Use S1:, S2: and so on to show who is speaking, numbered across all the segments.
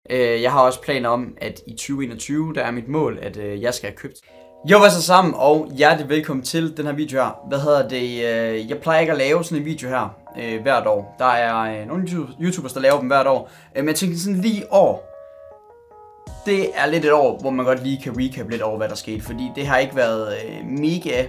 S1: Jeg har også planer om, at i 2021, der er mit mål, at jeg skal have købt. Jo, hvad så sammen, og hjertelig velkommen til den her video her. Jeg plejer ikke at lave sådan en video her hvert år. Der er nogle YouTubers, der laver dem hvert år. Men jeg tænkte sådan lige år. Det er lidt et år, hvor man godt lige kan recap lidt over, hvad der skete. Fordi det har ikke været mega,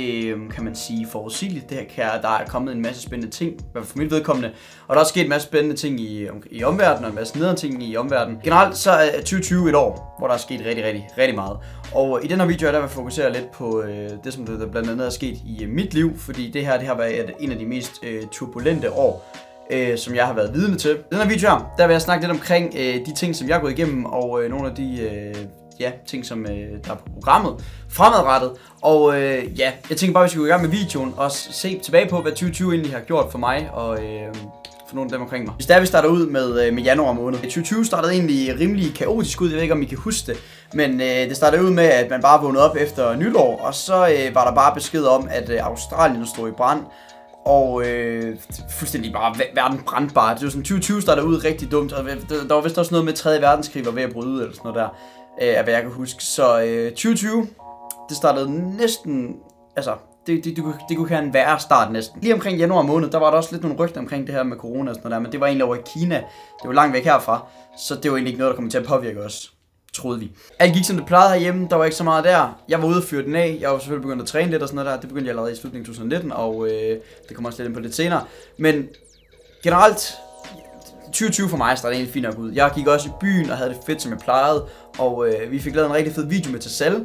S1: kan man sige, forudsigeligt. Der er kommet en masse spændende ting, i hvert fald for mit vedkommende. Og der er sket en masse spændende ting i omverdenen, og en masse nederen ting i omverdenen. Generelt så er 2020 et år, hvor der er sket rigtig meget. Og i den her video der vil jeg fokusere lidt på det, som der blandt andet er sket i mit liv. Fordi det har været en af de mest turbulente år, som jeg har været vidne til. I den her video her, der vil jeg snakke lidt omkring de ting, som jeg er gået igennem, og nogle af de ting, som der er på programmet fremadrettet. Og jeg tænker bare, at vi skal gå i gang med videoen og se tilbage på, hvad 2020 egentlig har gjort for mig og for nogle af dem omkring mig. Hvis vi starter ud med januar måned. 2020 startede egentlig rimelig kaotisk ud, jeg ved ikke om I kan huske det. Men det startede ud med, at man bare vågnede op efter nytår, og så var der bare besked om, at Australien stod i brand. Og fuldstændig bare verden brandbar. Det var sådan 2020 startede ud rigtig dumt, og der var vist også noget med 3. verdenskrig var ved at bryde ud eller sådan noget der, af hvad jeg kan huske. Så 2020, det startede næsten, altså det kunne have en værre start næsten. Lige omkring januar måned, der var der også lidt nogle rygter omkring det her med corona og sådan noget der, men det var egentlig over i Kina. Det var langt væk herfra, så det var egentlig ikke noget, der kommer til at påvirke os, troede vi. Alt gik som det plejede herhjemme, der var ikke så meget der. Jeg var ude og fyre den af, jeg var selvfølgelig begyndt at træne lidt og sådan noget der. Det begyndte jeg allerede i slutningen af 2019, og det kommer også lidt ind på lidt senere. Men generelt, 2020 for mig startede egentlig fint nok ud. Jeg gik også i byen og havde det fedt, som jeg plejede. Og vi fik lavet en rigtig fed video med til salg.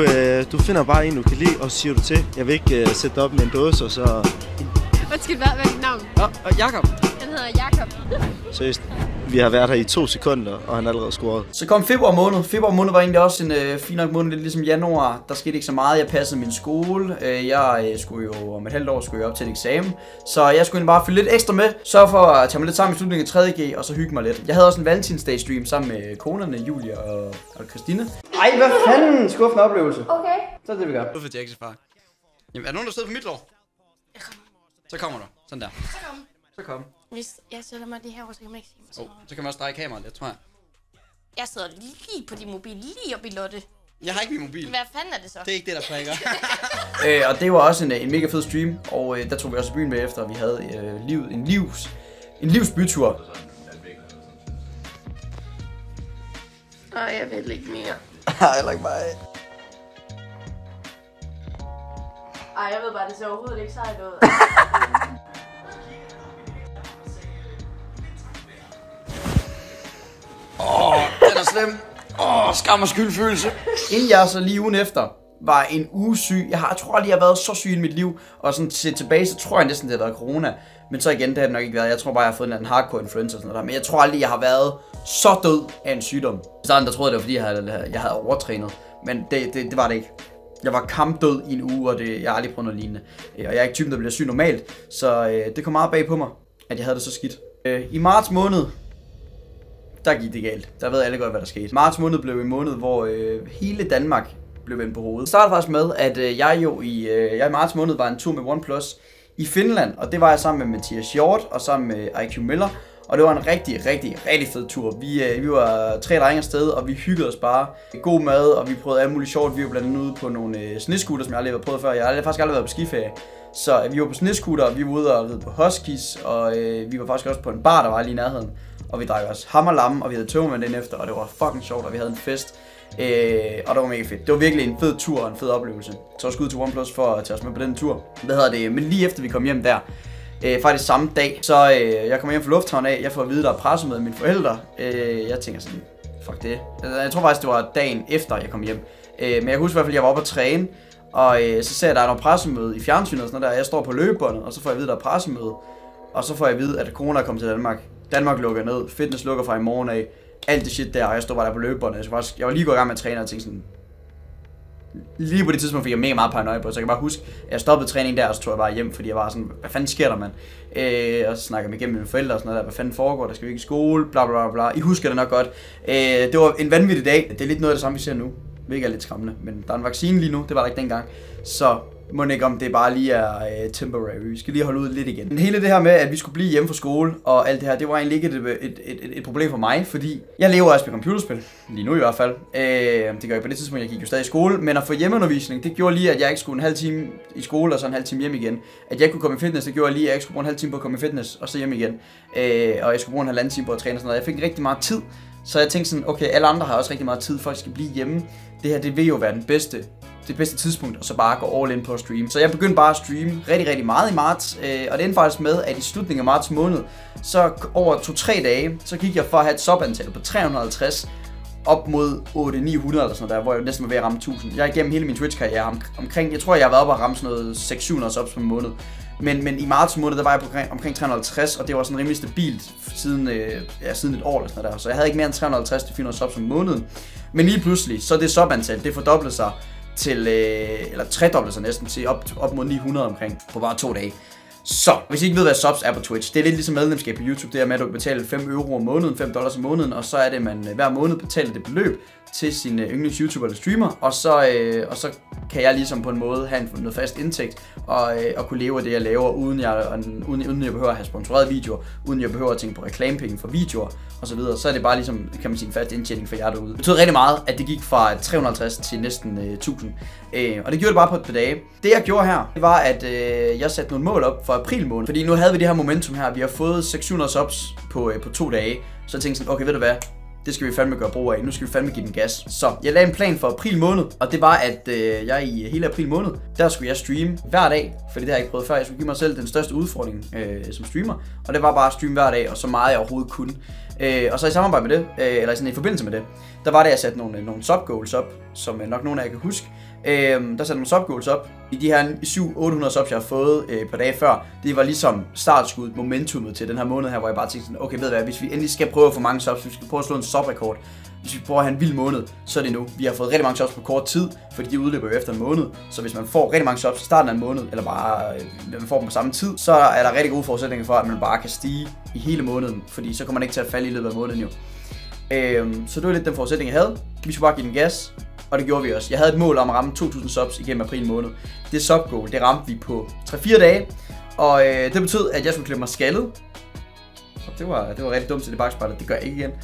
S2: Du finder bare en, du kan lide, og så siger du til. Jeg vil ikke sætte dig op med en dåse, og så...
S3: Undskyld, hvad er dit navn?
S1: Jakob.
S3: Han hedder Jakob.
S2: Seriøst. Vi har været her i 2 sekunder, og han allerede scoret.
S1: Så kom februar måned. Februar måned var egentlig også en fin nok måned, lidt ligesom januar. Der skete ikke så meget. Jeg passede min skole. Jeg skulle jo om et halvt år op til en eksamen. Så jeg skulle egentlig bare fylde lidt ekstra med. Sørge for at tage mig lidt sammen i slutningen af 3.G, og så hygge mig lidt. Jeg havde også en Valentinsdag stream sammen med konerne, Julia og Christine. Ej, hvad fanden? Skuffende oplevelse.
S3: Okay.
S1: Så er det, vi gør.
S4: Hvorfor til Jacksons far? Jamen, er der nogen, der sidder på mit lår?
S3: Jeg kommer.
S4: Så kommer du. Sådan der.
S1: Så kom.
S3: Hvis jeg sætter mig lige herovre, så kan man ikke se mig så meget.
S4: Så kan man også dreje kameraet lidt, tror jeg.
S3: Jeg sidder lige på din mobil, lige oppe i Lotte.
S4: Jeg har ikke min mobil.
S3: Hvad fanden er det så?
S4: Det er ikke det, der prækker.
S1: Og det var også en mega fed stream, og der tog vi også byen med efter, at vi havde en livsbytur.
S3: Nej, jeg vil ikke mere.
S1: I like mig.
S3: Ej, jeg ved bare, det ser overhovedet ikke sejt ud.
S1: Den er slem. Skam og skyldfølelse. Inden jeg så lige ugen efter var en uge syg. Jeg tror aldrig, jeg har været så syg i mit liv. Og sådan set tilbage, så tror jeg næsten, det har været corona. Men så igen, det har det nok ikke været. Jeg tror bare, jeg har fået en hardcore influenza og sådan noget der. Men jeg tror aldrig, jeg har været så død af en sygdom. I starten, der troede jeg, det var fordi, jeg havde overtrænet. Men det var det ikke. Jeg var kampdød i en uge, og jeg har aldrig prøvet noget lignende. Og jeg er ikke typen, der bliver syg normalt. Så det kom meget bag på mig, at jeg havde det så skidt. I marts måned, der gik det galt. Der ved alle godt, hvad der skete. Marts måned blev en måned, hvor hele Danmark blev vendt på hovedet. Det startede faktisk med, at jeg i marts måned var en tur med OnePlus i Finland. Og det var jeg sammen med Mathias Hjort og sammen med IQ Miller. Og det var en rigtig fed tur. Vi var 3 drenge afsted, og vi hyggede os bare. God mad, og vi prøvede alt muligt sjovt. Vi var blandt andet ude på nogle snescooter, som jeg aldrig har prøvet før. Jeg har faktisk aldrig været på skiferie. Så vi var på snescooter, og vi var ude og ride på huskies, og vi var faktisk også på en bar, der var lige i nærheden. Og vi drak også hammerlamme, og vi havde tømmermænd den efter, og det var fucking sjovt, og vi havde en fest. Og det var mega fedt. Det var virkelig en fed tur og en fed oplevelse. Så skud til OnePlus for at tage os med på den tur. Men lige efter vi kom hjem der, faktisk samme dag, så jeg kommer hjem fra lufthavnen af, jeg får at vide, der er pressemøde med mine forældre. Jeg tænker sådan, fuck det. Jeg tror faktisk, det var dagen efter, jeg kom hjem. Men jeg husker i hvert fald, at jeg var oppe at træne, og så ser jeg, at der er noget pressemøde i fjernsynet og sådan noget der. Jeg står på løbebåndet, og så får jeg at vide, at der er pressemøde. Og så får jeg at vide, at corona er kommet til Danmark. Danmark lukker ned, fitness lukker fra i morgen af, alt det shit der, og jeg stod bare der på løbebåndet. Jeg var lige gået i gang med at træne og tænkte sådan, lige på det tidspunkt fik jeg mega meget paranoia på, så jeg kan bare huske, at jeg stoppede træningen der, og så tog jeg bare hjem, fordi jeg var sådan, hvad fanden sker der, mand? Og så snakker jeg igennem med mine forældre og sådan noget der, hvad fanden foregår, der skal vi ikke i skole, bla bla bla. I husker det nok godt. Det var en vanvittig dag, det er lidt noget af det samme, vi ser nu, hvilket er lidt skræmmende, men der er en vaccine lige nu, det var der ikke dengang. Så Må ikke om det bare lige er temporary. Vi skal lige holde ud lidt igen. Men hele det her med, at vi skulle blive hjemme fra skole og alt det her, det var egentlig ikke et problem for mig, fordi jeg lever af at spille computerspil. Lige nu i hvert fald. Det gør jeg på det tidspunkt, jeg gik jo stadig i skole. Men at få hjemmeundervisning, det gjorde lige, at jeg ikke skulle en halv time i skole og så en halv time hjem igen. At jeg kunne komme i fitness, det gjorde lige, at jeg ikke skulle bruge en halv time på at komme i fitness og så hjem igen. Og jeg skulle bruge en halvanden time på at træne og sådan noget. Jeg fik rigtig meget tid. Så jeg tænkte sådan, okay, alle andre har også rigtig meget tid, folk skal blive hjemme. Det her, det vil jo være det bedste tidspunkt, og så bare gå all in på at streame. Så jeg begyndte bare at streame rigtig meget i marts, og det endte faktisk med, at i slutningen af marts måned, så over 2-3 dage, så gik jeg for at have et subantal på 350 op mod 800-900 eller sådan der, hvor jeg næsten var ved at ramme 1000. Jeg er igennem hele min Twitch-karriere omkring, jeg tror jeg har været oppe og ramme sådan noget 600-700 subs på en måned. Men i marts måned, der var jeg på omkring 350, og det var sådan rimelig stabilt siden et år eller sådan der. Så jeg havde ikke mere end 350-400 subs om måneden. Men lige pludselig, så det subantal, det fordoblede sig til, eller tredoblede sig næsten til op mod 900 omkring på bare 2 dage. Så, hvis I ikke ved, hvad subs er på Twitch, det er lidt ligesom medlemskab på YouTube. Det er med, at du betaler 5 euro om måneden, $5 om måneden, og så er det, man hver måned betaler det beløb til sin yndlings YouTuber eller streamer, og så kan jeg ligesom på en måde have noget fast indtægt, og kunne leve af det, jeg laver, uden jeg behøver at have sponsoreret videoer, uden jeg behøver at tænke på reklamepenge for videoer, og så videre. Så er det bare ligesom, kan man sige, en fast indtjening for jer derude. Det betød rigtig meget, at det gik fra 350 til næsten 1000. Og det gjorde det bare på et par dage. Det jeg gjorde her, det var, at jeg satte nogle mål op for april måned. Fordi nu havde vi det her momentum her. Vi har fået 600 subs på 2 dage. Så jeg tænkte sådan, okay, ved du hvad? Det skal vi fandme gøre brug af. Nu skal vi fandme give den gas. Så jeg lagde en plan for april måned, og det var, at jeg i hele april måned, der skulle jeg streame hver dag. Fordi det har jeg ikke prøvet før. Jeg skulle give mig selv den største udfordring som streamer. Og det var bare at streame hver dag, og så meget jeg overhovedet kunne. Og så i samarbejde med det, eller sådan i forbindelse med det, der var det, at jeg satte nogle subgoals op, som nok nogle af jer kan huske. Der satte nogle subgoals op. I de her 700-800 subs, jeg har fået på dage før, det var ligesom startskud, momentummet til den her måned her, hvor jeg bare tænkte sådan, okay, ved du hvad, hvis vi endelig skal prøve at få mange subs, hvis vi skal prøve at slå en subrekord, hvis vi prøver at have en vild måned, så er det nu. Vi har fået rigtig mange subs på kort tid, fordi de udløber jo efter en måned. Så hvis man får rigtig mange subs i starten af en måned, eller bare man får dem på samme tid, så er der rigtig gode forudsætninger for, at man bare kan stige i hele måneden, fordi så kommer man ikke til at falde i løbet af måneden jo. Så det var lidt den forudsætning, jeg havde. Vi skulle bare give den gas. Og det gjorde vi også. Jeg havde et mål om at ramme 2000 subs igennem april måned. Det subgoal, det ramte vi på 3-4 dage. Og det betød, at jeg skulle klippe mig skaldet. Og det var rigtig dumt til det bagspejlet. Det gør jeg ikke igen.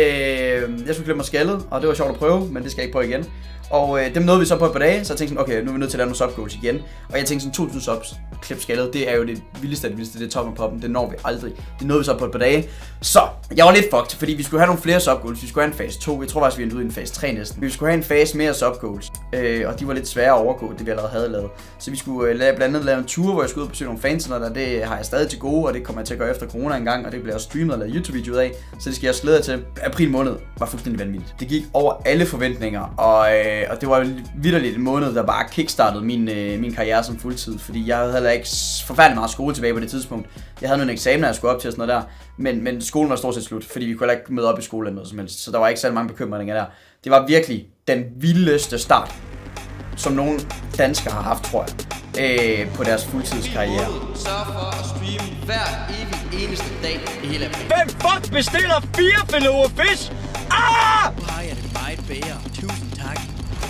S1: Jeg skulle klippe mig skaldet, og det var sjovt at prøve, men det skal jeg ikke prøve igen. Og dem nåede vi så på et par dage, så jeg tænkte sådan, okay, nu er vi nødt til at lave nogle subgoals igen. Og jeg tænkte sådan, 2000 subs, klip skaldet, det er jo det vildeste, det er toppen af poppen, det når vi aldrig. Det nåede vi så på et par dage. Så, jeg var lidt fucked, fordi vi skulle have nogle flere subgoals, vi skulle have en fase 2, jeg tror faktisk vi endte ud i en fase 3 næsten. Vi skulle have en fase mere subgoals, og de var lidt svære at overgå, det vi allerede havde lavet. Så vi skulle blandt andet lave en tur, hvor jeg skulle ud og besøge nogle fans, og det har jeg stadig til gode, og det kommer jeg til at gøre efter corona en gang, og det bliver også streamet og lavet YouTube-video ud af, så det skal jeg også glæde til. April måned var fuldstændig vanvittigt. Det gik over alle forventninger, og det var vitterligt en måned, der bare kickstartede min karriere som fuldtid, fordi jeg havde heller ikke forfærdelig meget skole tilbage på det tidspunkt. Jeg havde nogle eksamener, jeg skulle op til og sådan noget der, men skolen var stort set slut, fordi vi kunne heller ikke møde op i skole eller noget som helst, så der var ikke særlig mange bekymringer der. Det var virkelig den vildeste start, som nogle danskere har haft, tror jeg, på deres fuldtidskarriere.
S4: Sørg for at streame hver evig eneste dag i hele april.
S5: Hvem fuck bestiller 4 filet fisk? Ah!
S6: Nu har jeg det meget bedre. Tusind tak.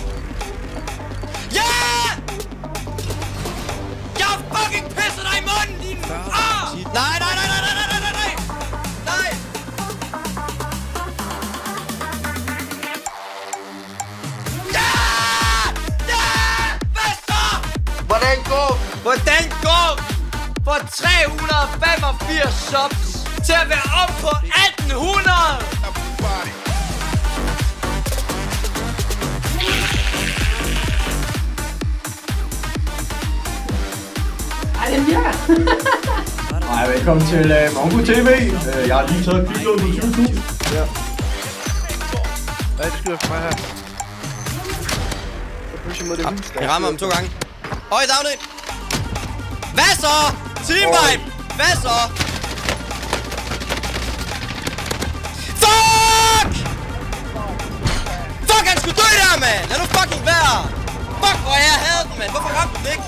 S5: Ja! Jeg har fucking pisset dig i munden, din... Ah! Nej, nej, nej, nej, nej, nej, nej, nej! Nej! Ja! Ja! Hvad så?
S4: Hvordan går?
S5: Hvordan går for 385 subs til at være op på 1800?
S7: Hej, velkommen til Mongo TV. Jeg har lige taget kviklån på 20.000.
S2: Ja. Nej, det skyder for mig her.
S5: Jeg rammer ham 2 gange. Øj, down it. Hvad så? Teamvibe! Hvad så? Fuck! Fuck, han skulle dø der, mand! Lad nu fucking være! Fuck, hvor jeg havde den, mand! Hvorfor ramte den ikke?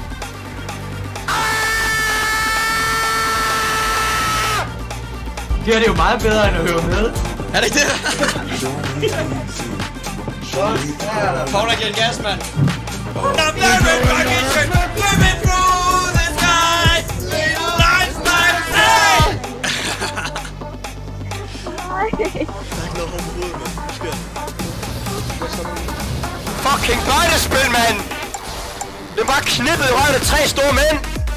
S7: Det her det er jo meget bedre end at høre med.
S5: Er det ikke det? Paul, der giver en gas, mand. Fucking børnespil, mand! Det var knippet i røven af 3 store mænd!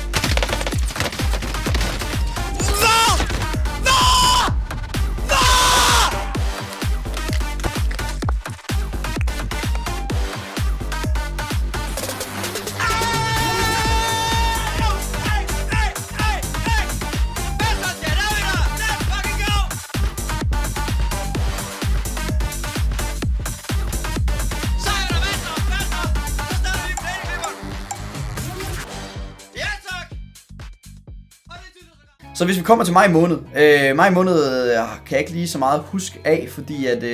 S1: Så hvis vi kommer til maj måned, kan jeg ikke lige så meget huske af, fordi at,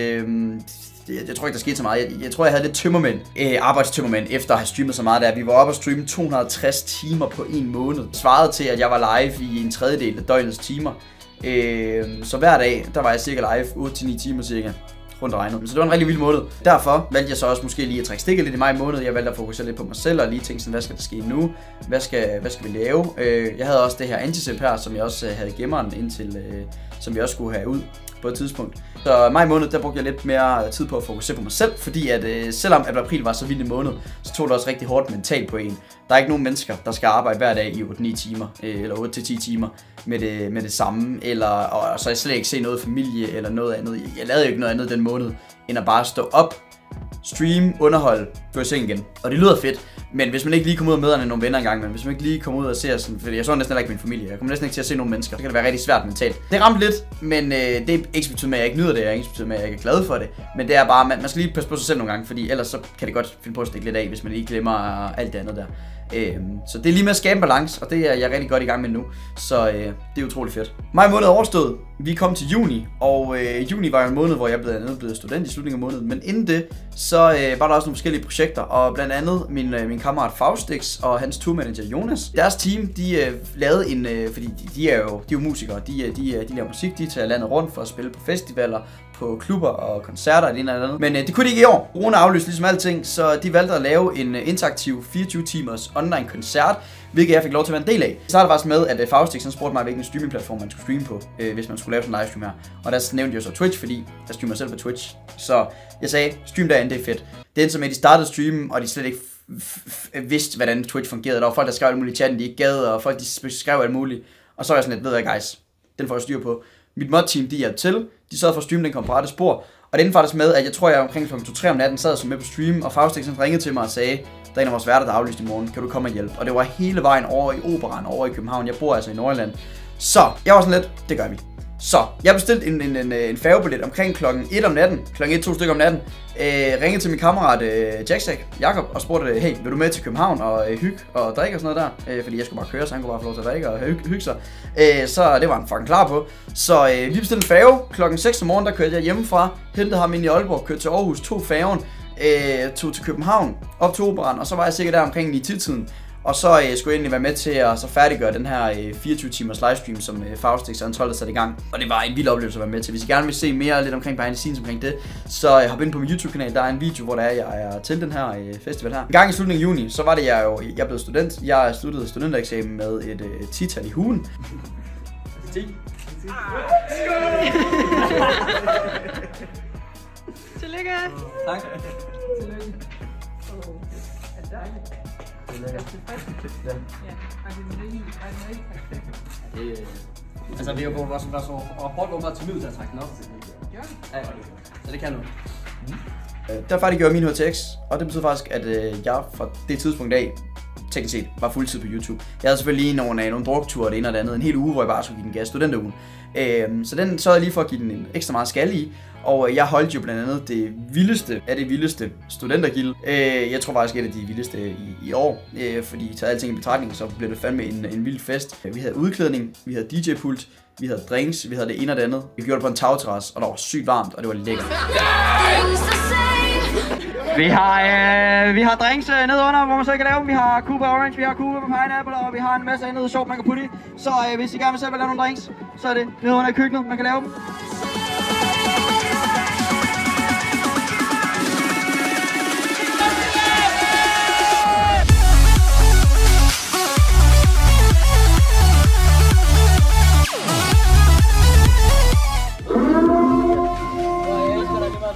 S1: jeg tror ikke der skete så meget. Jeg tror jeg havde lidt tømmermænd, arbejdstømmermænd, efter at have streamet så meget der. Vi var oppe og streame 260 timer på en måned. Svarede til at jeg var live i en tredjedel af døgnets timer. Så hver dag, der var jeg cirka live 8-9 timer cirka. Rundt regnet. Så det var en rigtig vild måned. Derfor valgte jeg så også måske lige at trække stikket lidt i maj måned. Jeg valgte at fokusere lidt på mig selv og lige tænke sådan, hvad skal der ske nu? Hvad skal vi lave? Jeg havde også det her antisep her, som jeg også havde i gemmeren indtil, som vi også skulle have ud på et tidspunkt. Så maj måned, der brugte jeg lidt mere tid på at fokusere på mig selv, fordi at selvom at april var så vild en måned, så tog det også rigtig hårdt mentalt på en. Der er ikke nogen mennesker, der skal arbejde hver dag i 8-9 timer, eller 8-10 timer med det samme, og så jeg slet ikke se noget familie eller noget andet. Jeg lavede jo ikke noget andet den måned, end at bare stå op, stream, underholde, gå i seng igen. Og det lyder fedt, men hvis man ikke lige kommer ud og møder nogle venner engang, men hvis man ikke lige kommer ud og ser sådan, fordi jeg så næsten ikke min familie, jeg kommer næsten ikke til at se nogle mennesker, så kan det være rigtig svært mentalt. Det ramte lidt, men det er ikke betydet med, at jeg ikke nyder det, jeg er ikke betydet med, at jeg ikke er glad for det, men det er bare, man skal lige passe på sig selv nogle gange, fordi ellers så kan det godt finde på at stikke lidt af, hvis man lige glemmer alt det andet der. Så det er lige med at skabe balance, og det er jeg rigtig godt i gang med nu. Så det er utrolig fedt. Maj måned er overstået. Vi kom til juni, og juni var jo en måned, hvor jeg blev student i slutningen af måneden. Men inden det, så var der også nogle forskellige projekter, og blandt andet min kammerat Faustix og hans tourmanager Jonas. Deres team, de lavede en, fordi de er jo musikere, de laver musik, de tager landet rundt for at spille på festivaler, på klubber og koncerter og det ene eller andet. Men det kunne de ikke i år. Corona aflyste ligesom alting, så de valgte at lave en interaktiv 24 timers online koncert, hvilket jeg fik lov til at være en del af. Så startede faktisk med, at Faustix spurgte mig, hvilken streamingplatform man skulle streame på, hvis man skulle lave sådan en livestream her. Og der nævnte jeg så Twitch, fordi jeg streamer selv på Twitch. Så jeg sagde, stream derinde, det er fedt. Det endte som, at de startede streamen, og de slet ikke vidste, hvordan Twitch fungerede. Der var folk, der skrev alt muligt i chatten, de ikke gad, og folk, de skrev alt muligt. Og så var jeg sådan lidt, ved jeg guys, den får jeg styr på. Mit mod-team, de hjalp til. De sad for at streame, den kom på rette spor. Og det endte faktisk med, at jeg tror, jeg omkring kl. 2-3 om natten sad som med på stream, og Faustix ringede til mig og sagde, der er en af vores værter, der er aflyst i morgen, kan du komme og hjælpe? Og det var hele vejen over i Operan, over i København. Jeg bor altså i Nordjylland. Så jeg var sådan lidt, det gør vi. Så jeg bestilte en færgebillet omkring klokken 1 om natten, klokken 1-2 stykker om natten. Ringede til min kammerat Jakob og spurgte, hey, vil du med til København og hygge og drikke og sådan noget der? Fordi jeg skulle bare køre, så han kunne bare få lov til at drikke og hygge sig. Så det var han fucking klar på. Så vi bestilte en færge. Klokken 6 om morgenen, der kørte jeg hjemmefra, hentede ham ind i Aalborg, kørte til Aarhus, tog færgen, tog til København, op til Operan, og så var jeg sikkert der omkring 9-tiden. Og så skulle jeg egentlig være med til at så færdiggøre den her 24 timers livestream, som Faustix og hans hold satte i gang. Og det var en vild oplevelse at være med til. Hvis I gerne vil se mere lidt omkring behind the scenes omkring det, så hop ind på min YouTube-kanal. Der er en video, hvor jeg er til den her festival her. En gang i slutningen af juni, så var det jeg blev student. Jeg sluttede studentereksamen med et 10-tal i ugen. 10.
S3: Tillykke!
S1: Tak. Altså vi er jo på vores rapport åbenbart til middel, der trækker den op. Ja, så det kan nu. Der færdiggjorde min HTX, og det betyder faktisk, at jeg fra det tidspunkt af, teknisk set, var fuldtid på YouTube. Jeg havde selvfølgelig nogle drukture og det ene og det andet, en hel uge, hvor jeg bare skulle give den gas, studenterugen. Så den sørgede jeg lige for at give den en ekstra meget skalle i. Og jeg holdt jo blandt andet det vildeste studentergilde. Jeg tror faktisk et af de vildeste i år, fordi taget alting i betragtning, så blev det fandme en vild fest. Vi havde udklædning, vi havde DJ-pult, vi havde drinks, vi havde det ene og det andet. Vi gjorde det på en tagterrasse, og der var sygt varmt, og det var lækkert. Vi har drinks nede under, hvor man så kan lave dem. Vi har Cuba Orange, vi har Cuba Pineapple, og vi har en masse andet sjovt, man kan putte i. Så hvis I gerne vil selv lave nogle drinks, så er det nede under i køkkenet, man kan lave dem.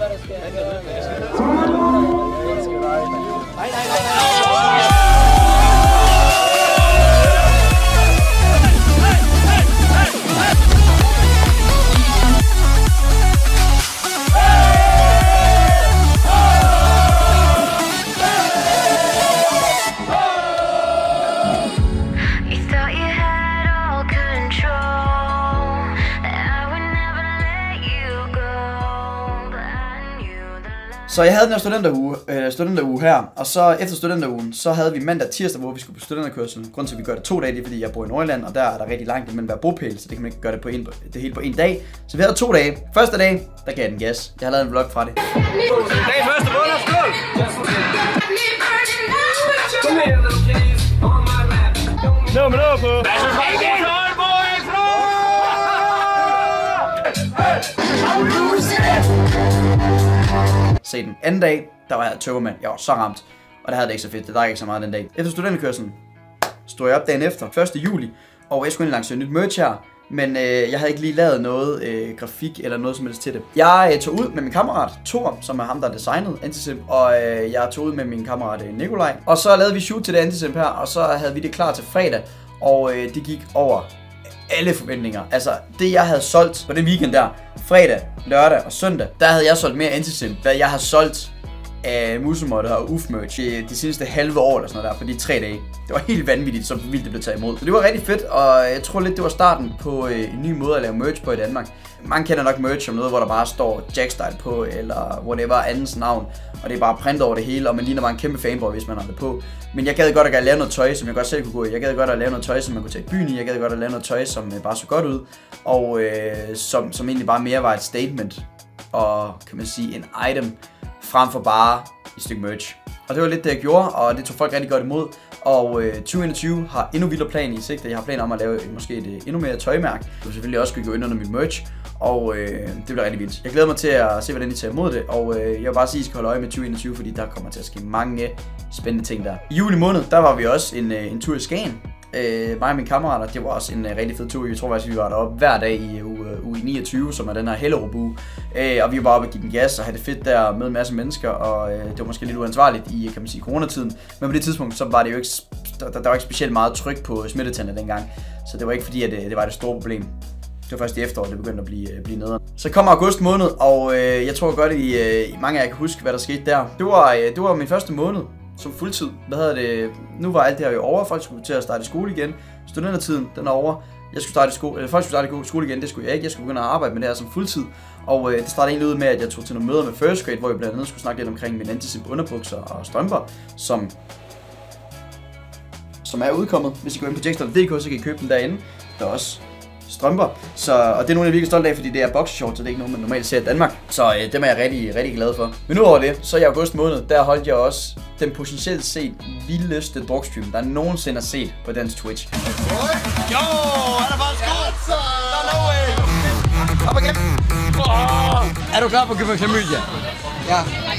S1: Så jeg havde den her studenteruge her, og så efter studenterugen, så havde vi mandag og tirsdag, hvor vi skulle på studenterkørsel. Grunden til, at vi gør det 2 dage, det er, fordi jeg bor i Nordjylland, og der er der rigtig langt imellem hver bopæl, så det kan man ikke gøre det hele på en dag. Så vi havde 2 dage. Første dag, der gav jeg den gas. Jeg har lavet en vlog fra det.
S5: Dagens første måned, skål!
S7: Nummer på!
S1: Se den anden dag, der var jeg tømmermand. Jeg var så ramt, og det havde det ikke så fedt. Det drak ikke så meget den dag. Efter studenterkørselen stod jeg op dagen efter, 1. juli, og jeg skulle lancere nyt merch her. Men jeg havde ikke lige lavet noget grafik eller noget som helst til det. Jeg tog ud med min kammerat Thor, som er ham, der designede Antisimp, og jeg tog ud med min kammerat Nikolaj. Og så lavede vi shoot til det Antisimp her, og så havde vi det klar til fredag, og det gik over alle forventninger. Altså, det jeg havde solgt på den weekend der, fredag, lørdag og søndag, der havde jeg solgt mere Antisimp, hvad jeg har solgt af musemotter og UF-merch de seneste halve år eller sådan noget der, på de 3 dage. Det var helt vanvittigt, så vildt det blev taget imod. Så det var rigtig fedt, og jeg tror lidt, det var starten på en ny måde at lave merch på i Danmark. Mange kender nok merch som noget, hvor der bare står Jackstyle på, eller hvor det var andens navn, og det er bare print over det hele, og man ligner bare en kæmpe fanboy, hvis man har det på. Men jeg gad godt at lave noget tøj, som jeg godt selv kunne gå i. Jeg gad godt at lave noget tøj, som man kunne tage i byen i. Jeg gad godt at lave noget tøj, som bare så godt ud, og som egentlig bare mere var et statement, og kan man sige en item, frem for bare et stykke merch. Og det var lidt det jeg gjorde, og det tog folk rigtig godt imod. Og 2021 har endnu vildere plan i sigte. Jeg har planer om at lave måske et endnu mere tøjmærke. Det vil selvfølgelig også gå ind under mit merch, og det bliver rigtig vildt. Jeg glæder mig til at se, hvordan I tager imod det, og jeg vil bare sige, at I skal holde øje med 2021, fordi der kommer til at ske mange spændende ting der. I juli måned, der var vi også en tur i Skagen. Mig og mine kammerater, det var også en rigtig fed tur. Jeg tror faktisk, vi var deroppe hver dag i uge 29, som er den her Hellerup-uge. Og vi var bare oppe og give den gas og have det fedt der med en masse mennesker, og det var måske lidt uansvarligt i, kan man sige, coronatiden. Men på det tidspunkt, så var det jo ikke, der var ikke specielt meget tryk på smittetallene dengang. Så det var ikke fordi, at det var det store problem. Det var først i efteråret, det begyndte at blive nederen. Så kommer august måned, og jeg tror godt, at mange af jer kan huske, hvad der skete der. Det var min første måned som fuldtid. Nu var alt det her jo over. Folk skulle til at starte skole igen. Studentertiden, den er over. Folk skulle starte skole igen, det skulle jeg ikke. Jeg skulle begynde at arbejde med det her som fuldtid. Og det startede egentlig ud med, at jeg tog til nogle møder med First Grade, hvor jeg blandt andet skulle snakke lidt omkring mine Antisimp underbukser og strømper, som er udkommet. Hvis I går ind på jackstyle.dk, så kan I købe dem derinde. Der er også strømper, og det er nogle, jeg er virkelig stolt af, fordi det er boxershorts, så det er ikke noget, man normalt ser i Danmark. Så dem er jeg rigtig glad for. Men udover det, så i august måned, der holdt jeg også den potentielt set vildeste drukstream, der nogensinde har set på dansk Twitch.
S5: Jo, er der faktisk godt? No way! Op igen! Er du klar på at købe klamydia? Ja.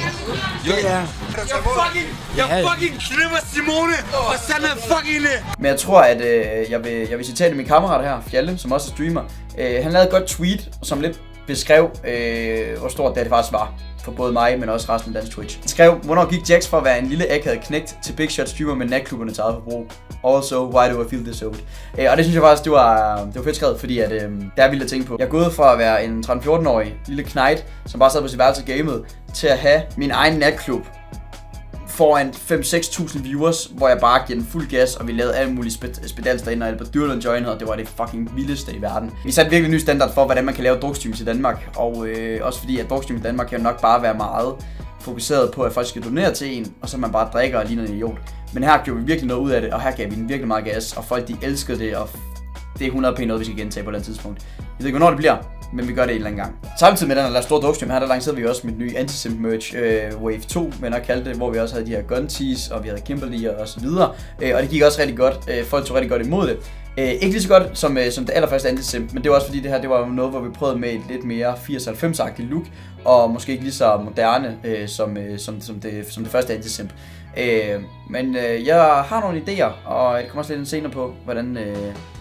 S5: Jeg fucking knipper Simone, og sådan er fucking det!
S1: Men jeg tror, at jeg vil citere min kammerat her, Fjalle, som også er streamer. Han lavede et godt tweet, som lidt beskrev, hvor stort det faktisk var for både mig, men også resten af dansk Twitch. Han skrev, hvornår gik Jax fra at være en lille akavet knægt til big shot streamer med natklubberne til eget forbrug. Also, why do I feel this old? Og det synes jeg faktisk, det var fedt skrevet, fordi at, det er vildt at tænke på. Jeg er gået fra at være en 13-14-årig lille knejt, som bare sad på sit værelse og gamede, til at have min egen natklub foran 5-6.000 viewers, hvor jeg bare giver den fuld gas, og vi lavede alle mulige spedals derinde, og Albert Dyrland joinede, og det var det fucking vildeste i verden. Vi satte virkelig en ny standard for, hvordan man kan lave drukstreams i Danmark, og også fordi, at drukstreams i Danmark kan nok bare være meget fokuseret på, at folk skal donere til en, og så man bare drikker og ligner en idiot. Men her gjorde vi virkelig noget ud af det, og her gav vi den virkelig meget gas, og folk de elskede det, og det er 100p noget, vi skal gentage på et eller andet tidspunkt. Jeg ved ikke, hvornår det bliver, men vi gør det en eller anden gang. Samtidig med den her store drukstream her, der lancerede vi også mit nye Antisimp merch, Wave 2, men jeg kaldte det, hvor vi også havde de her gun tees, og vi havde Kimberly og så videre. Og det gik også rigtig godt. Folk tog rigtig godt imod det. Ikke lige så godt som det allerførste Antisimp, men det var også fordi det her, det var noget, hvor vi prøvede med et lidt mere 80-90-agtigt look, og måske ikke lige så moderne som det første Antisimp. Men jeg har nogle idéer, og jeg kommer også lidt senere på, hvordan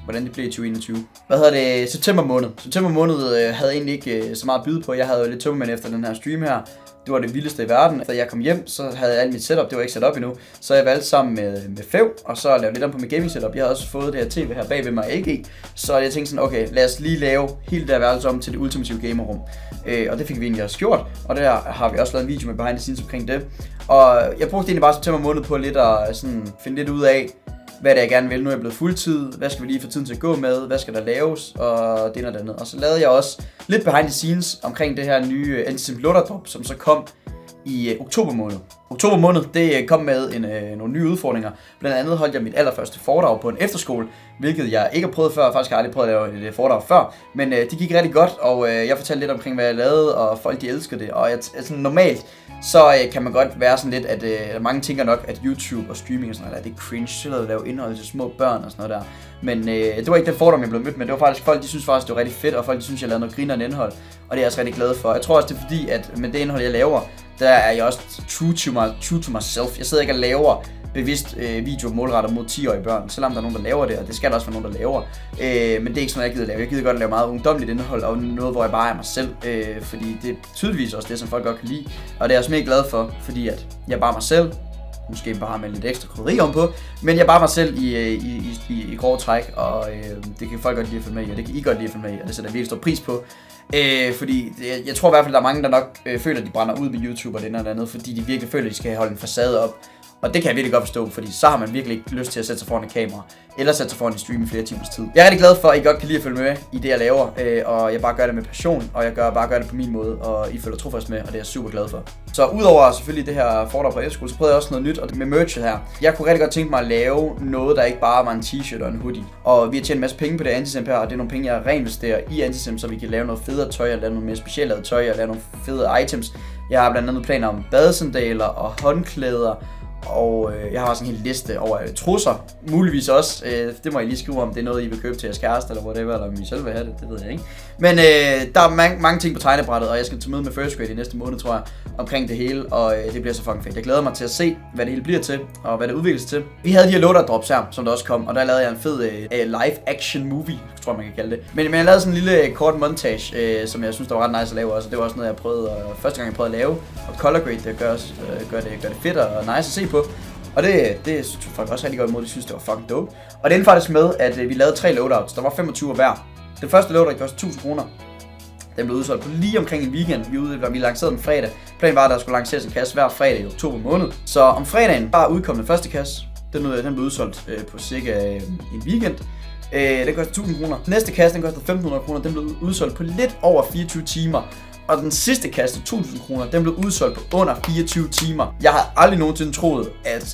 S1: hvordan det blev i 2021. September måned. September måned havde egentlig ikke så meget at byde på. Jeg havde jo lidt tømmermænd efter den her stream her. Det var det vildeste i verden. Da jeg kom hjem, så havde jeg alt mit setup. Det var ikke sat op endnu. Så jeg valgte sammen med Fev, og så lavede lidt om på mit gaming setup. Jeg havde også fået det her tv her bag ved mig LG. Så jeg tænkte sådan, okay, lad os lige lave hele det her værelse om til det ultimative gamerrum. Og det fik vi egentlig også gjort. Og der har vi også lavet en video med behind the scenes omkring det. Og jeg brugte egentlig bare september måned på lidt at sådan finde lidt ud af, hvad det er, jeg gerne vil. Nu er jeg blevet fuldtid. Hvad skal vi lige få tiden til at gå med? Hvad skal der laves? Og det og det andet. Og så lavede jeg også lidt behind the scenes omkring det her nye Antisimp Loader-drop, som så kom i oktober måned. Oktober måned, det kom med nogle nye udfordringer. Blandt andet holdt jeg mit allerførste foredrag på en efterskole, hvilket jeg ikke har prøvet før. Faktisk har jeg aldrig prøvet at lave et foredrag før. Men det gik rigtig godt, og jeg fortalte lidt omkring, hvad jeg lavede, og folk de elskede det. Og sådan normalt, så kan man godt være sådan lidt, at mange tænker nok, at YouTube og streaming og sådan noget, det er cringe, så at lave indhold til små børn og sådan noget der. Men det var ikke den fordom, jeg blev mødt med. Det var faktisk folk, de synes faktisk, det var rigtig fedt, og folk de synes, jeg lavede noget grinerende indhold. Og det er jeg også rigtig glad for. Jeg tror også, det er fordi, at med det indhold, jeg laver, der er jeg også true to myself. Jeg sidder ikke og laver bevidst video målrettet mod 10-årige børn, selvom der er nogen, der laver det, og det skal der også være nogen, der laver. Men det er ikke sådan, jeg gider lave. Jeg gider godt at lave meget ungdomligt indhold, og noget, hvor jeg bare er mig selv, fordi det er tydeligvis også det, som folk godt kan lide. Og det er jeg også mega glad for, fordi at jeg er bare mig selv. Måske bare med lidt ekstra krydderi ovenpå, men jeg er bare mig selv i grove træk, og det kan folk godt lide at følge med i, og det kan I godt lide at følge med i, og det sætter jeg virkelig stor pris på. Fordi jeg tror i hvert fald, der er mange, der nok føler, at de brænder ud med YouTube og det ene eller andet, fordi de virkelig føler, at de skal holde en facade op. Og det kan jeg virkelig godt forstå, fordi så har man virkelig ikke lyst til at sætte sig foran et kamera, eller sætte sig foran en stream i flere timers tid. Jeg er rigtig glad for, at I godt kan lide at følge med i det, jeg laver, og jeg bare gør det med passion, og jeg bare gør det på min måde, og I følger trofast med, og det er jeg super glad for. Så udover selvfølgelig det her foredrag på efterskole, så prøvede jeg også noget nyt, og med merchet her. Jeg kunne rigtig godt tænke mig at lave noget, der ikke bare var en t-shirt og en hoodie. Og vi har tjent en masse penge på det Antisimp her, og det er nogle penge, jeg reinvesterer i Antisimp, så vi kan lave noget federe tøj, og lave noget mere specielt lavet tøj, og lave nogle fede items. Jeg har blandt andet planer om badesandaler og håndklæder. Og jeg har også en hel liste over trusser, muligvis også. Det må I lige skrive om, det er noget I vil købe til jeres kæreste eller whatever, eller om I selv vil have det, det ved jeg ikke. Men der er mange ting på tegnebrættet, og jeg skal til møde med First Grade i næste måned, tror jeg, omkring det hele, og det bliver så fucking fedt. Jeg glæder mig til at se, hvad det hele bliver til, og hvad det udvikles til. Vi havde de her loader drops her, som der også kom, og der lavede jeg en fed live action movie, tror jeg man kan kalde det. Men jeg lavede sådan en lille kort montage, som jeg synes der var ret nice at lave også, og det var også noget jeg prøvede, første gang jeg prøvede at lave, og color grade, det gør det fedt og nice at se på. Og det synes folk også rigtig godt imod, de synes det var fucking dope. Og det endte faktisk med, at vi lavede 3 loadouts, der var 25 hver. Den første loadout kostede 1000 kroner. Den blev udsolgt på lige omkring en weekend. Vi lancerede den fredag. Planen var, at der skulle lanceres en kasse hver fredag i oktober måned. Så om fredagen bare udkom den første kasse. Den blev udsolgt på cirka en weekend. Den kostede 1000 kroner. Næste kasse, den kostede 1500 kroner. Den blev udsolgt på lidt over 24 timer. Og den sidste kasse, 1000 kroner, den blev udsolgt på under 24 timer. Jeg har aldrig nogensinde troet,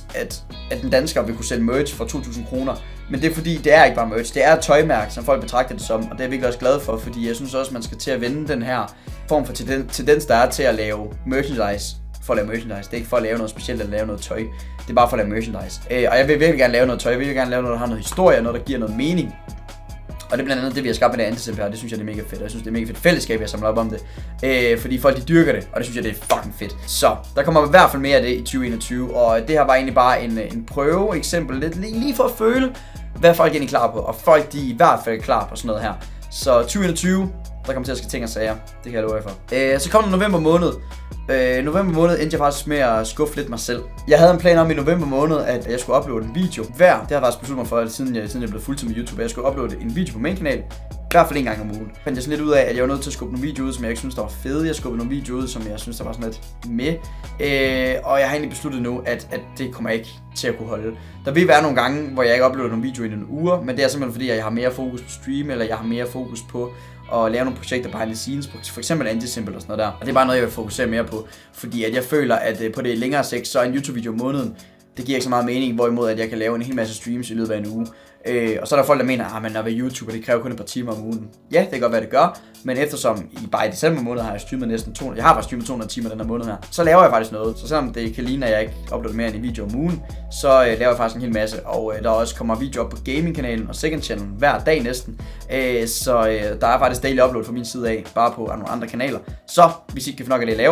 S1: at den dansker vil kunne sælge merch for 2000 kroner. Men det er fordi, det er ikke bare merch, det er et tøjmærke, som folk betragter det som. Og det er jeg virkelig også glad for, fordi jeg synes også, man skal til at vende den her form for tendens, der er til at lave merchandise. For at lave merchandise, det er ikke for at lave noget specielt eller lave noget tøj. Det er bare for at lave merchandise. Og jeg vil virkelig gerne lave noget tøj, jeg vil gerne lave noget, der har noget historie, noget, der giver noget mening. Og det er blandt andet det, vi har skabt med det Antisimp her, det synes jeg det er mega fedt. Jeg synes det er mega fedt fællesskab, jeg samler op om det. Fordi folk de dyrker det, og det synes jeg det er fucking fedt. Så der kommer i hvert fald mere af det i 2021, og det her var egentlig bare en prøve eksempel, lidt lige for at føle, hvad folk egentlig er klar på. Og folk de er i hvert fald klar på sådan noget her. Så 2021, der kommer til at ske ting og sager, det kan jeg love jer for. Så kom der november måned. November måned endte jeg faktisk med at skuffe lidt mig selv. Jeg havde en plan om i november måned, at jeg skulle uploade en video hver. Det har jeg faktisk besluttet mig for, siden jeg blev fuldtid med YouTube, at jeg skulle uploade en video på min kanal. I hvert fald en gang om ugen. Fandt jeg sådan lidt ud af, at jeg var nødt til at skubbe nogle videoer ud, som jeg ikke synes der var fede. Jeg skubbede nogle videoer ud, som jeg synes der var sådan lidt med. Og jeg har egentlig besluttet nu, at det kommer jeg ikke til at kunne holde. Der vil være nogle gange, hvor jeg ikke uploader nogle videoer i nogle uger, men det er simpelthen fordi, at jeg har mere fokus på stream, eller jeg har mere fokus på at lave nogle projekter behind the scenes, for eksempel Antisimp og sådan noget der. Og det er bare noget, jeg vil fokusere mere på, fordi at jeg føler, at på det længere sigt, så er en YouTube-video om måneden, det giver ikke så meget mening, hvorimod at jeg kan lave en hel masse streams i løbet af en uge. Og så er der folk, der mener, at man er ved YouTube, og det kræver kun et par timer om ugen. Ja, det kan godt være, det gør, men eftersom bare i december måned har jeg streamet næsten 200, jeg har faktisk streamet 200 timer den her måned her, så laver jeg faktisk noget. Så selvom det kan ligne, at jeg ikke uploader mere end en video om ugen, så laver jeg faktisk en hel masse. Og der også kommer videoer op på gaming-kanalen og second channel hver dag næsten. Så der er faktisk daily upload fra min side af, bare på nogle andre kanaler. Så hvis I ikke kan få nok af det, jeg laver,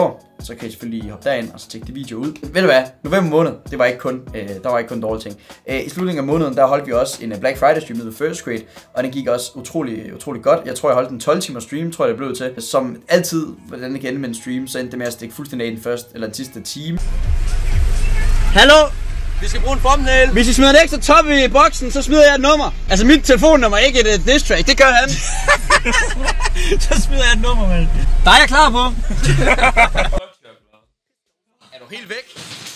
S1: så kan I selvfølgelig hoppe derind og så tjekke de videoer ud. Ved du hvad? November måned, det var ikke kun, der var ikke kun dårlige ting. I slutningen af måneden, der holdt vi også en Black Friday stream ved First Grade, og den gik også utrolig godt. Jeg tror, jeg holdt en 12 timer stream, tror jeg det blev til. Som altid, hvordan det kan ende med en stream, så endte det med at stikke fuldstændig af den første eller den sidste time.
S5: Hallo? Vi skal bruge en thumbnail. Hvis I smider en ekstra top i boksen, så smider jeg et nummer. Altså mit telefonnummer, ikke et diss track. Det gør han. Så smider jeg et nummer, mand. Der er jeg klar på. Er du helt væk?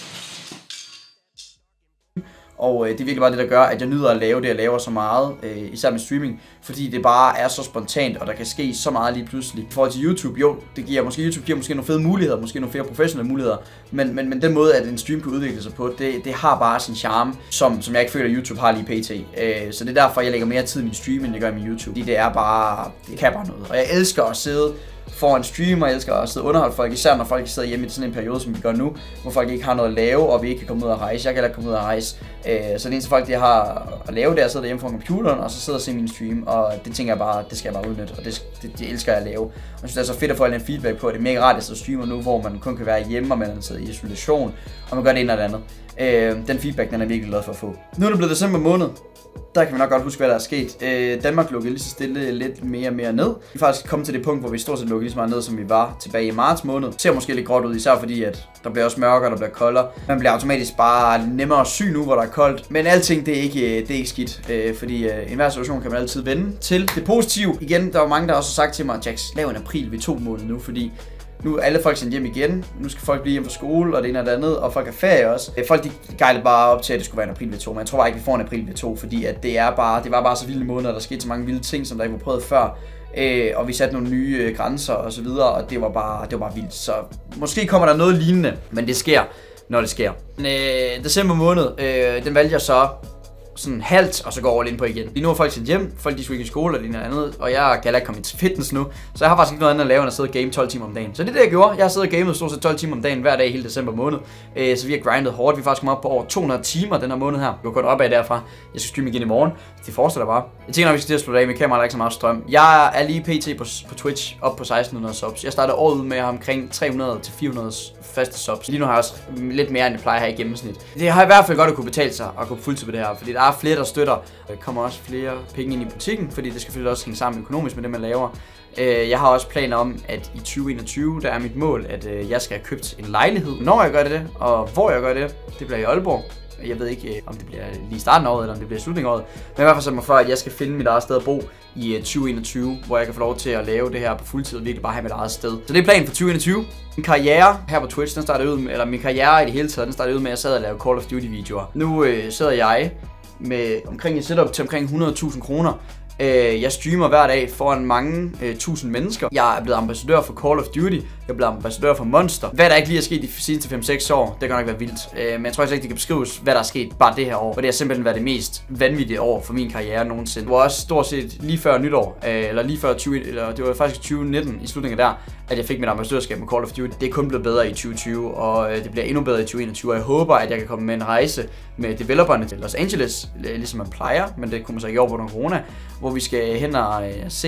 S1: Og det er virkelig bare det, der gør, at jeg nyder at lave det, jeg laver så meget, især med streaming, fordi det bare er så spontant, og der kan ske så meget lige pludselig. I forhold til YouTube, jo, YouTube giver måske nogle fede muligheder, måske nogle flere professionelle muligheder, men den måde, at en stream kan udvikle sig på, det har bare sin charme, som jeg ikke føler, at YouTube har lige pt. Så det er derfor, jeg lægger mere tid i min stream, end jeg gør i min YouTube, fordi det kan bare noget. Og jeg elsker at sidde for en stream, og jeg elsker at sidde og underholde folk, især når folk sidder hjemme i sådan en periode, som vi gør nu, hvor folk ikke har noget at lave, og vi ikke kan komme ud og rejse. Jeg kan heller ikke komme ud og rejse. Så det eneste folk, de har at lave, det er at sidde hjemme foran computeren, og så sidde og se min stream, og det tænker jeg bare, det skal jeg bare udnytte, og det elsker jeg at lave. Og jeg synes, det er så fedt at få en feedback på, det er mega rart, at jeg streamer nu, hvor man kun kan være hjemme, og man sidder i isolation, og man gør det ene eller det andet. Den feedback, den er virkelig glad for at få. Nu er det blevet december måned. Der kan vi nok godt huske, hvad der er sket. Danmark lukkede lige så stille lidt mere og mere ned. Vi er faktisk kommet til det punkt, hvor vi stort set lukkede lige så meget ned, som vi var tilbage i marts måned. Det ser måske lidt gråt ud, især fordi, at der bliver også mørkere, der bliver koldere. Man bliver automatisk bare nemmere syg nu, hvor der er koldt. Men alting, det er ikke skidt, fordi enhver situation kan man altid vende til det positive. Igen, der var mange, der også har sagt til mig, Jax, lav en april ved 2 måneder nu, fordi nu er alle folk sendt hjem igen, nu skal folk blive hjem fra skole, og det ene og det andet, og folk har ferie også. Folk de gejlede bare op til, at det skulle være en april ved 2, men jeg tror bare ikke, vi får en april ved 2, fordi at det var bare så vilde måneder, der skete så mange vilde ting, som der ikke var prøvet før. Og vi satte nogle nye grænser og så videre, og det var bare vildt. Så måske kommer der noget lignende, men det sker, når det sker. December måned, den valgte jeg så sådan halvt, og så går all in på igen. Lige nu er folk sendt hjem, folk de skulle ikke i skole og noget andet, og jeg kan heller ikke komme til fitness nu, så jeg har faktisk ikke noget andet at lave end at sidde og game 12 timer om dagen. Så det er det, jeg gjorde. Jeg har siddet og gamet stort set 12 timer om dagen hver dag hele december måned, så vi har grindet hårdt. Vi er faktisk kommet op på over 200 timer den her måned her. Vi går kun opad derfra. Jeg skal streame igen i morgen. Det fortsætter bare. Jeg tænker, at vi skal til at slutte af med kameraet, der ikke så meget strøm. Jeg er lige pt på Twitch op på 1600 subs. Jeg startede året ud med at have omkring 300 til 400 faste subs. Lige nu har jeg også lidt mere, end jeg plejer her i gennemsnit. Det har i hvert fald godt at kunne betale sig at gå fuldtid på det her, fordi der er flere, der støtter. Der kommer også flere penge ind i butikken, fordi det skal selvfølgelig også hænge sammen økonomisk med det, man laver. Jeg har også planer om, at i 2021, der er mit mål, at jeg skal have købt en lejlighed. Når jeg gør det, og hvor jeg gør det, det bliver i Aalborg. Jeg ved ikke, om det bliver lige i starten af året, eller om det bliver i slutningen af året. Men i hvert fald så mig for, at jeg skal finde mit eget sted at bo i 2021, hvor jeg kan få lov til at lave det her på fuldtid og virkelig bare have mit eget sted. Så det er planen for 2021. Min karriere her på Twitch, den startede ud med, eller min karriere i det hele taget, den startede ud med, at jeg sad og lavede Call of Duty videoer. Nu sidder jeg med omkring et setup til omkring 100.000 kroner. Jeg streamer hver dag foran mange tusind mennesker. Jeg er blevet ambassadør for Call of Duty. Jeg er blevet ambassadør for Monster. Hvad der ikke lige er sket de seneste 5-6 år, det kan nok være vildt. Men jeg tror ikke, det kan beskrives, hvad der er sket bare det her år. For det har simpelthen været det mest vanvittige år for min karriere nogensinde. Det var også stort set lige før nytår, eller lige før det var faktisk 2019 i slutningen der, at jeg fik mit ambassadørskab med Call of Duty. Det er kun blevet bedre i 2020, og det bliver endnu bedre i 2021. Og jeg håber, at jeg kan komme med en rejse med developerne til Los Angeles, ligesom man plejer, men det kommer så ikke over på nogen corona, hvor vi skal hen og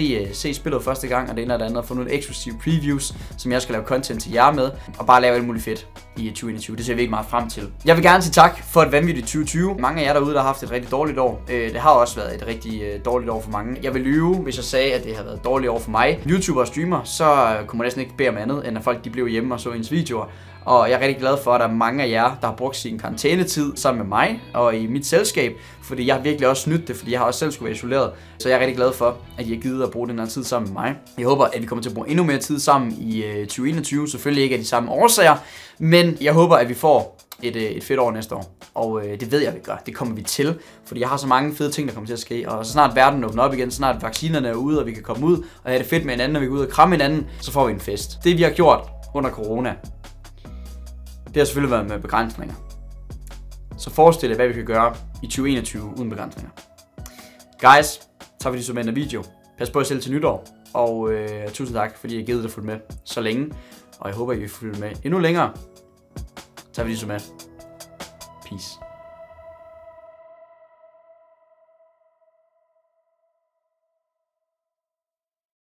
S1: se spillet første gang, og det ene og det andet, og få nogle eksklusive previews, som jeg skal lave content til jer med, og bare lave alt muligt fedt i 2021. Det ser vi ikke meget frem til. Jeg vil gerne sige tak for et vanvittigt 2020. Mange af jer derude, der har haft et rigtig dårligt år. Det har også været et rigtig dårligt år for mange. Jeg vil lyve, hvis jeg sagde, at det har været et dårligt år for mig. YouTuber og streamer, så kunne man næsten ikke bede om andet, end at folk de blev hjemme og så ens videoer. Og jeg er rigtig glad for, at der er mange af jer, der har brugt sin karantænetid sammen med mig og i mit selskab, fordi jeg har virkelig også nydt det, fordi jeg har også selv skulle være isoleret. Så jeg er rigtig glad for, at I har givet at bruge den her tid sammen med mig. Jeg håber, at vi kommer til at bruge endnu mere tid sammen i 2021. Selvfølgelig ikke af de samme årsager, men jeg håber, at vi får et fedt år næste år. Og det ved jeg, vi gør. Det kommer vi til, fordi jeg har så mange fede ting, der kommer til at ske. Og så snart verden åbner op igen, snart vaccinerne er ude, og vi kan komme ud og have det fedt med hinanden, og vi kan ud og kramme hinanden, så får vi en fest. Det vi har gjort under corona, det har selvfølgelig været med begrænsninger. Så forestil jer, hvad vi kan gøre i 2021 uden begrænsninger. Guys, så vil I så med en video. Pas på jer selv til nytår. Og tusind tak, fordi I har givet det at følge med så længe. Og jeg håber, I vil følge med endnu længere. Så vil I så med. Peace.